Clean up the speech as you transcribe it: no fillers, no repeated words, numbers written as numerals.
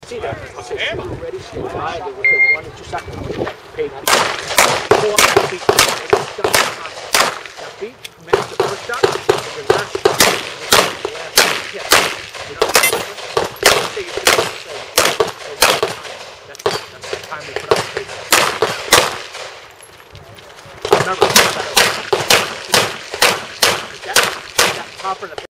see that. I'll say, ready, stand by. They will take 1 or 2 seconds. Paid beat. Pull up that beat. That beat makes the first shot, and the last shot is the last hit. You know, let's say you do it, so that's the time we put on the paper. Remember, that top of the